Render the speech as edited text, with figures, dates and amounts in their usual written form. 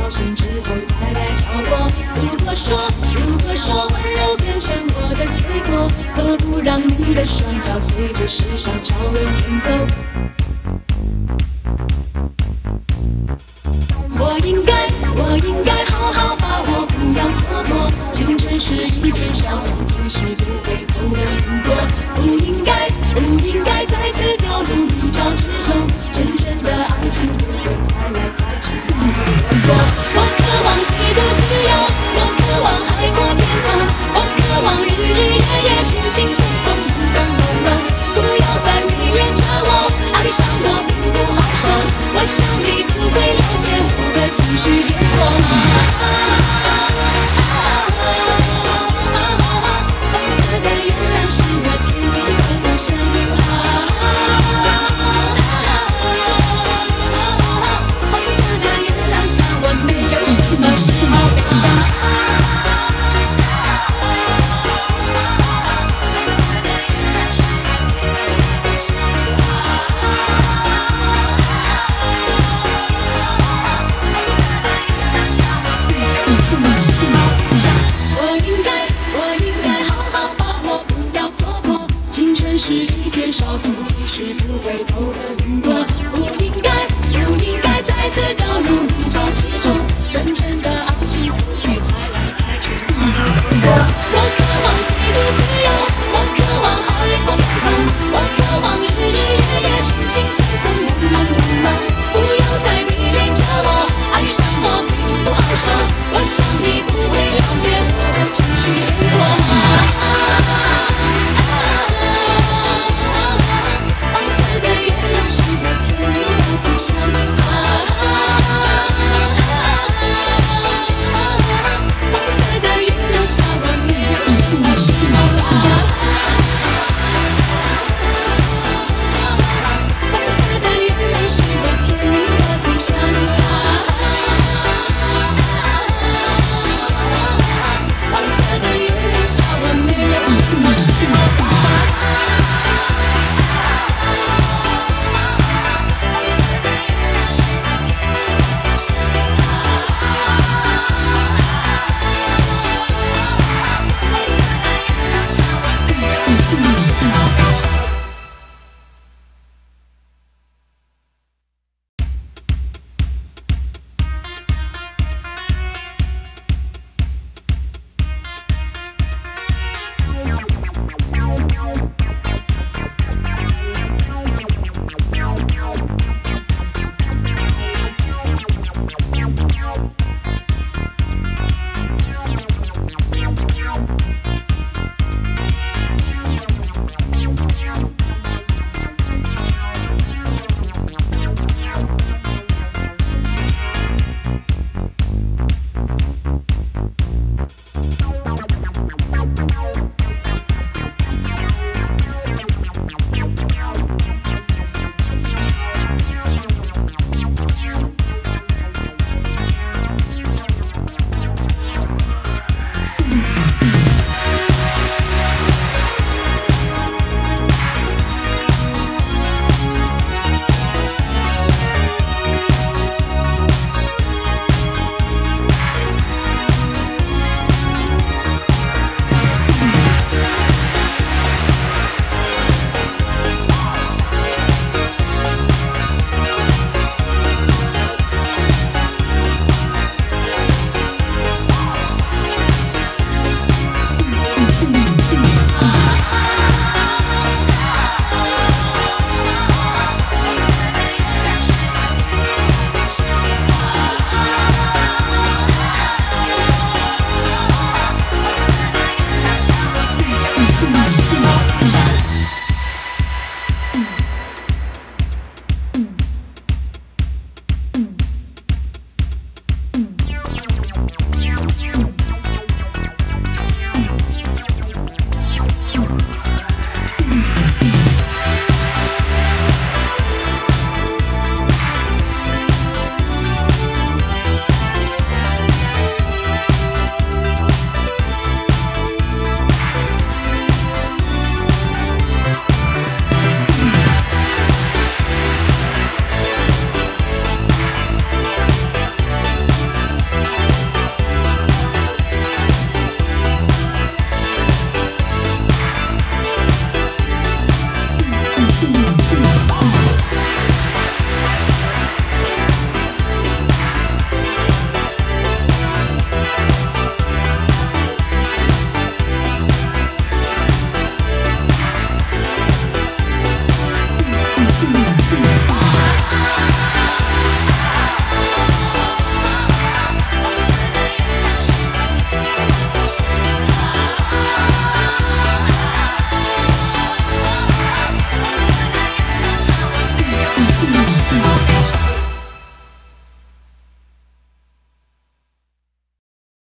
高兴之后再来找我。如果说温柔变成我的罪过，何不让你的双脚随着时尚潮流奔走？我应该好好把握，不要蹉跎。青春是一片小纵，即使不回头的云朵。不应该再次掉入泥沼之中。真正的爱情不会猜来猜去，不会说。我渴望极度自由，我渴望海阔天空，我渴望日日夜夜轻轻松松，温温柔柔。不要再迷恋着我，爱上我并不好受。我想你不会了解我的情绪变化。红色的月亮是我天空的方向。红色的月亮下，我没有什么是好悲伤。我应该好好把握，不要蹉跎。青春是一片稍纵即逝不回头的云朵。不应该再次掉入泥沼之中。